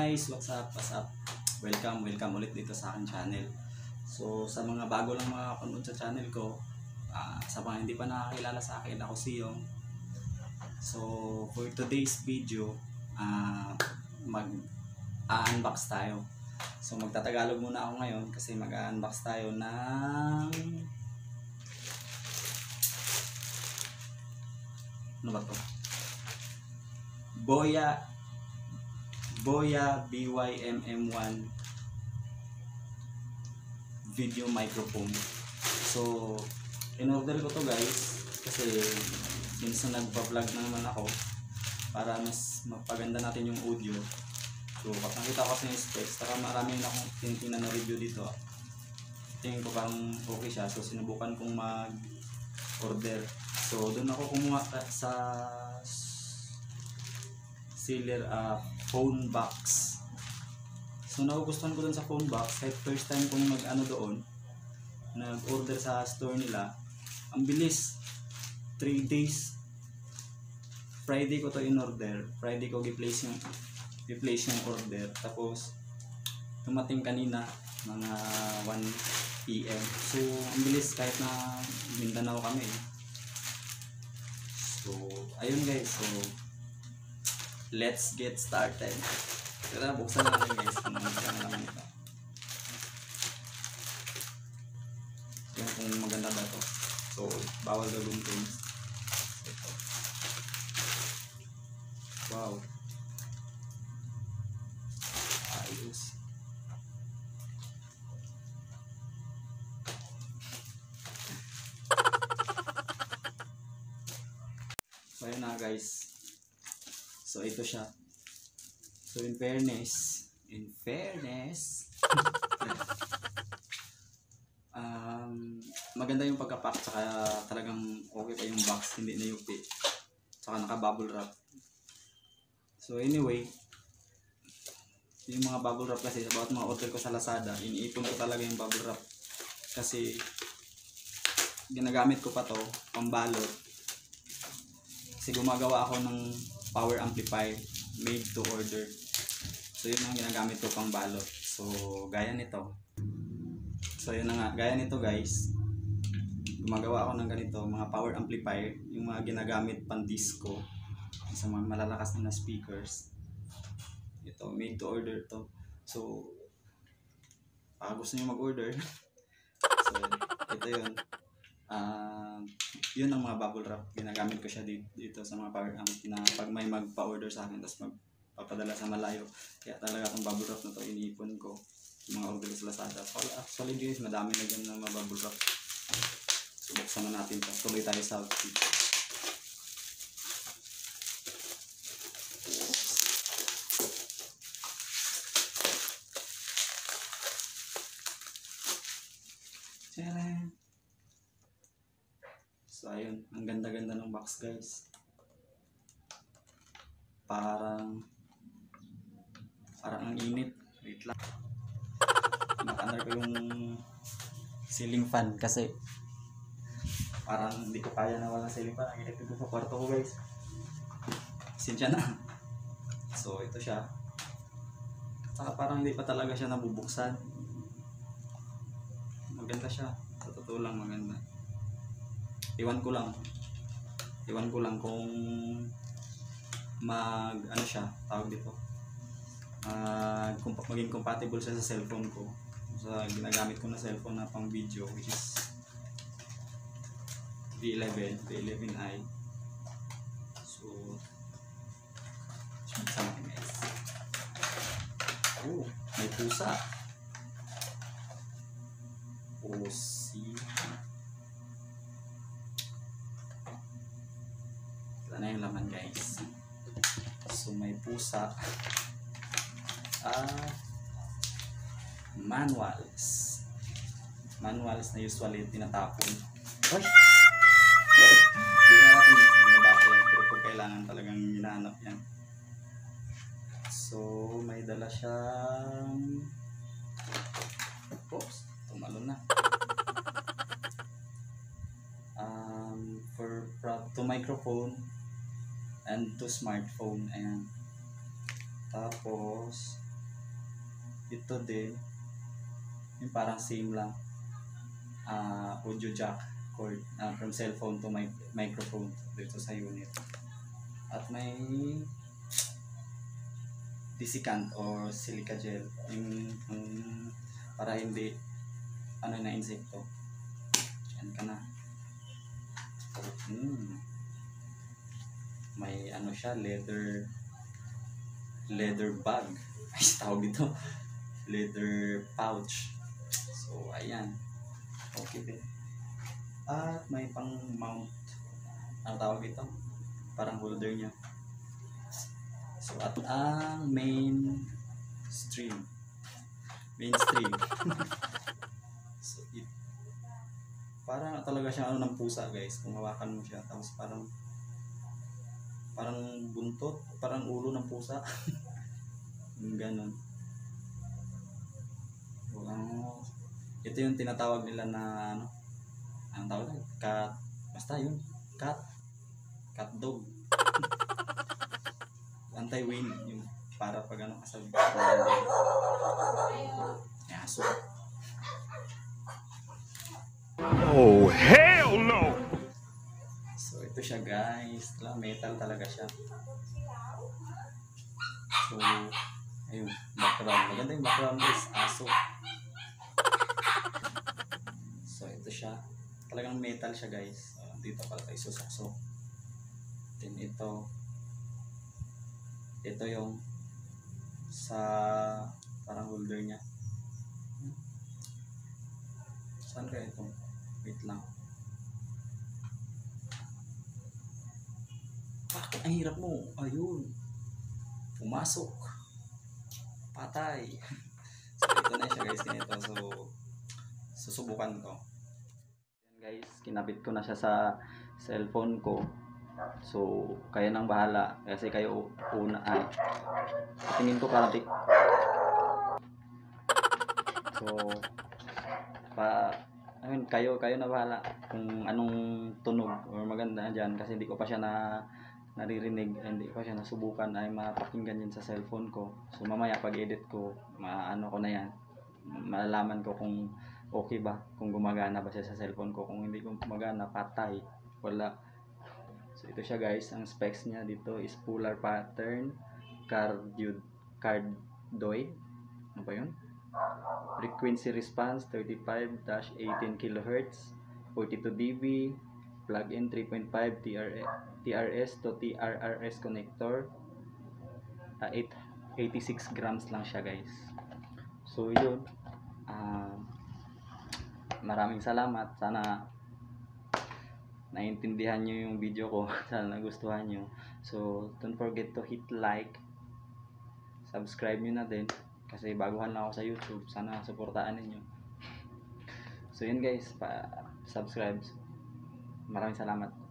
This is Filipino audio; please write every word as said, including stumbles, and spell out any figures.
guys, what's up, what's up? Welcome, welcome ulit dito sa aking channel. So sa mga bago lang mga kapanood sa channel ko, uh, sa mga hindi pa nakakilala sa akin, ako si Yong. So for today's video, uh, mag-unbox tayo. So magtatagalog muna ako ngayon kasi mag-unbox tayo ng ano ba to? Boya Boya B Y M M one video microphone. So in-order ko to guys kasi minsan nagpa-vlog na naman ako para mas mapaganda natin yung audio. So kapag nakita ko kasi yung specs, saka marami na akong tinitingnan na review dito. Tingin ko parang okay siya, so sinubukan kong mag-order. So doon ako kumuha sa seller uh, phone box. So nagugustuhan ko dun sa phone box kahit first time kong mag ano doon, nag-order sa store nila. Ang bilis, three days. Friday ko to in order, Friday ko i-place yung i-place yung order, tapos tumating kanina mga one P M So ang bilis kahit na Mindanao kami. So ayun guys, so let's get started. Tara, buksan natin guys kung ano naman ito. Yan kung maganda ba ito. So bawal gagawin things. Ito. Wow. Ayos. So ayun na guys. So ito siya. So in fairness, in fairness, um, maganda yung pagkapak, tsaka talagang okay pa yung box, hindi na yupi, tsaka naka bubble wrap. So anyway, yung mga bubble wrap kasi, about mga order ko sa Lazada, iniipon ko talaga yung bubble wrap kasi ginagamit ko pa to pambalot kasi gumagawa ako ng power amplifier made to order. So yun ang ginagamit ko pang balot. So gaya nito. So yun na nga, gaya nito guys. Gumagawa ako ng ganito, mga power amplifier, yung mga ginagamit pang disco sa mga malalakas na speakers. Ito, made to order to. So baka gusto niyo mag-order. So ito yun. Uh, yun ang mga bubble wrap, ginagamit ko siya dito, dito sa mga power amp na pag may magpa-order sa akin tapos magpapadala sa malayo. Kaya talaga itong bubble wrap na to iniipon ko yung mga order sa Lazada. So actually guys, madami na dyan na mga bubble wrap. So buksan na natin to. Tuloy tayo sa outfit. Tcharam! So ayun, ang ganda-ganda ng box guys. Parang parang ang init. Wait lang. Naka-under ko yung ceiling fan kasi parang hindi ko kaya na walang ceiling fan. Ang init dito sa kwarto ko guys. Sinsya na. So ito siya. Saka parang hindi pa talaga siya nabubuksan. Maganda siya. Sa totoo lang maganda. Iwan ko lang. Iwan ko lang kung mag ano siya, tawag dito. Uh, kung maging compatible siya sa cellphone ko. Sa ginagamit ko na cellphone na pang video, which is V eleven, V eleven i. So sama guys. Oh, may pusa. Pusi. Ito na yung laman guys. So may pusa. Ah, manuals. Manuals na usually tinatapon. Ay! Hindi na natin binabasa yan, pero pag kailangan talagang hinahanap yan. So may dala siyang oops, tumalo na. Um, for to microphone and to smartphone. Ayan. Tapos ito din, yung parang same lang. Uh, audio jack cord uh, from cellphone to my microphone dito sa unit. At may desiccant or silica gel yung, yung para hindi ano na insekto. Yan ka na. Hmm. May ano siya, leather leather bag. Ay, tawag dito. Leather pouch. So, ayan. Okay din. At may pang mount. Ano tawag dito? Parang holder niya. So, at ang main stream. Mainstream. So, it, parang talaga siya ano ng pusa, guys. Kung hawakan mo siya, tapos parang parang buntot, parang ulo ng pusa. Ganon. So, ano, ito yung tinatawag nila na ano, ang tawag nila? Cat. Basta yun. Cat. Cat dog. Anti-wind yung para pag ano kasabi. Yaso. Oh, hell no! So ito siya, guys. Metal talaga siya. So ayun, background. Maganda yung background, guys. Aso. So ito siya. Talagang metal siya, guys. Uh, dito pala tayo susokso. Then ito. Ito yung sa parang holder niya. Saan kaya ito? Wait lang. Bakit ang hirap mo? Ayun. Pumasok. Patay. So ito na siya, guys. Ganito. So susubukan ko. Yan, guys. Kinabit ko na siya sa cellphone ko. So, kayo nang bahala kasi kayo una ay tingin ko parang so pa I mean kayo kayo na bahala kung anong tunog or maganda diyan kasi hindi ko pa siya na naririnig, hindi ko pa siya nasubukan ay mapakinggan yun sa cellphone ko. So mamaya pag edit ko maano ko na yan, malalaman ko kung okay ba, kung gumagana ba siya sa cellphone ko. Kung hindi gumagana, patay, wala. So ito siya, guys, ang specs niya dito is polar pattern cardioid cardioid ano ba yun? Frequency response thirty-five to eighteen kilohertz, forty-two decibels, plug-in three point five T R S to T R R S connector, uh, eighty-six grams lang siya, guys. So yun, uh, maraming salamat. Sana naintindihan nyo yung video ko. Sana nagustuhan nyo. So don't forget to hit like, subscribe nyo na din kasi baguhan lang ako sa YouTube. Sana suportaan ninyo. So yun, guys, pa subscribe. Maraming salamat.